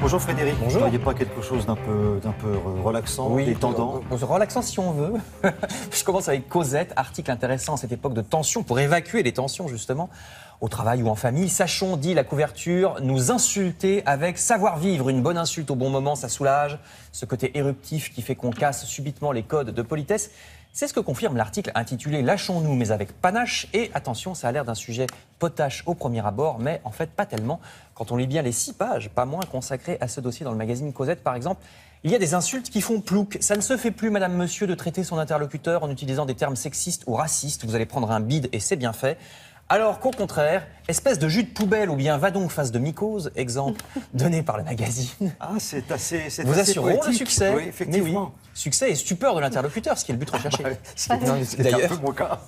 Bonjour Frédéric. Bonjour. Vous ne voyez pas quelque chose d'un peu relaxant, détendant? Relaxant si on veut. Je commence avec Cosette, article intéressant à cette époque de tension, pour évacuer les tensions justement, au travail ou en famille. Sachons, dit la couverture, nous insulter avec savoir-vivre. Une bonne insulte au bon moment, ça soulage. Ce côté éruptif qui fait qu'on casse subitement les codes de politesse. C'est ce que confirme l'article intitulé « Lâchons-nous mais avec panache ». Et attention, ça a l'air d'un sujet potache au premier abord, mais en fait pas tellement. Quand on lit bien les 6 pages, pas moins consacrées à ce dossier dans le magazine Cosette par exemple, il y a des insultes qui font plouc. Ça ne se fait plus, madame, monsieur, de traiter son interlocuteur en utilisant des termes sexistes ou racistes. Vous allez prendre un bide et c'est bien fait. Alors qu'au contraire, espèce de jus de poubelle ou bien va donc face de mycose, exemple donné par le magazine. Ah, c'est assez Vous assureront le poétique. succès. Oui, effectivement. Mais oui, succès et stupeur de l'interlocuteur, ce qui est le but recherché. C'est un peu mon cas.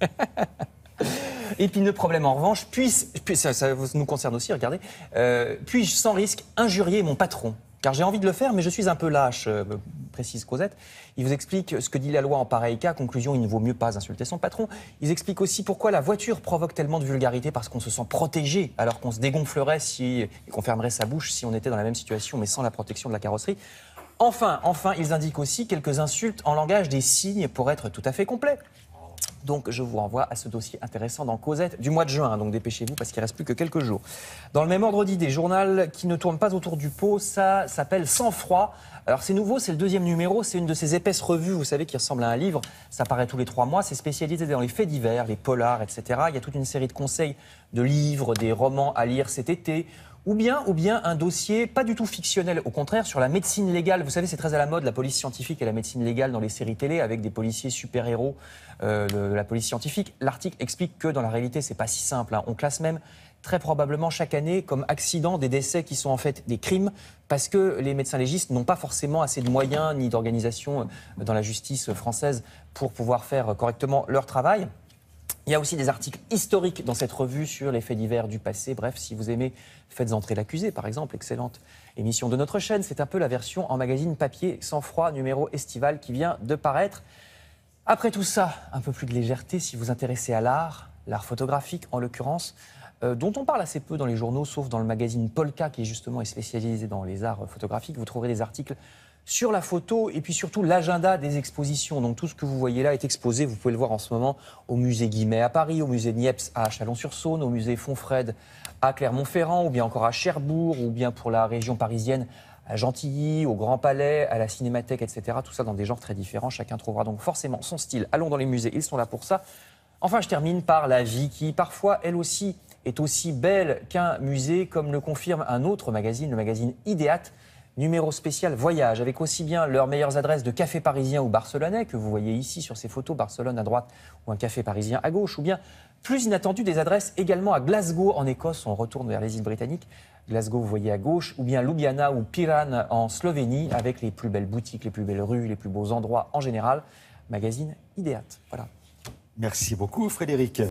Épineux problème en revanche, ça nous concerne aussi, regardez, puis-je sans risque injurier mon patron? Car j'ai envie de le faire, mais je suis un peu lâche, précise Cosette. Il vous explique ce que dit la loi en pareil cas. Conclusion, il ne vaut mieux pas insulter son patron. Ils expliquent aussi pourquoi la voiture provoque tellement de vulgarité, parce qu'on se sent protégé, alors qu'on se dégonflerait et qu'on fermerait sa bouche si on était dans la même situation, mais sans la protection de la carrosserie. Enfin, ils indiquent aussi quelques insultes en langage des signes pour être tout à fait complet. Donc je vous renvoie à ce dossier intéressant dans Cosette du mois de juin, donc dépêchez-vous parce qu'il ne reste plus que quelques jours. Dans le même ordre d'idée, journal qui ne tourne pas autour du pot, ça s'appelle Sang froid. Alors c'est nouveau, c'est le 2e numéro, c'est une de ces épaisses revues, vous savez, qui ressemble à un livre. Ça paraît tous les 3 mois, c'est spécialisé dans les faits divers, les polars, etc. Il y a toute une série de conseils de livres, des romans à lire cet été. Ou bien un dossier pas du tout fictionnel, au contraire, sur la médecine légale. Vous savez, c'est très à la mode, la police scientifique et la médecine légale dans les séries télé, avec des policiers super-héros de la police scientifique. L'article explique que dans la réalité, c'est pas si simple, hein. On classe même très probablement chaque année comme accident des décès qui sont en fait des crimes, parce que les médecins légistes n'ont pas forcément assez de moyens ni d'organisation dans la justice française pour pouvoir faire correctement leur travail. Il y a aussi des articles historiques dans cette revue sur les faits divers du passé. Bref, si vous aimez Faites entrer l'accusé, par exemple, excellente émission de notre chaîne. C'est un peu la version en magazine papier Sang froid, numéro estival qui vient de paraître. Après tout ça, un peu plus de légèreté si vous intéressez à l'art photographique en l'occurrence, dont on parle assez peu dans les journaux, sauf dans le magazine Polka qui justement est spécialisé dans les arts photographiques. Vous trouverez des articles sur la photo et puis surtout l'agenda des expositions. Donc tout ce que vous voyez là est exposé, vous pouvez le voir en ce moment au musée Guimet à Paris, au musée Niepce à Chalon-sur-Saône, au musée Fonfrède à Clermont-Ferrand, ou bien encore à Cherbourg, ou bien pour la région parisienne à Gentilly, au Grand Palais, à la Cinémathèque, etc. Tout ça dans des genres très différents, chacun trouvera donc forcément son style. Allons dans les musées, ils sont là pour ça. Enfin, je termine par la vie qui, parfois, elle aussi, est aussi belle qu'un musée, comme le confirme un autre magazine, le magazine Idéat, numéro spécial voyage, avec aussi bien leurs meilleures adresses de café parisien ou barcelonais, que vous voyez ici sur ces photos, Barcelone à droite ou un café parisien à gauche, ou bien, plus inattendu, des adresses également à Glasgow en Écosse, on retourne vers les îles britanniques, Glasgow vous voyez à gauche, ou bien Ljubljana ou Piran en Slovénie, avec les plus belles boutiques, les plus belles rues, les plus beaux endroits en général. Magazine Idéat, voilà. Merci beaucoup Frédéric.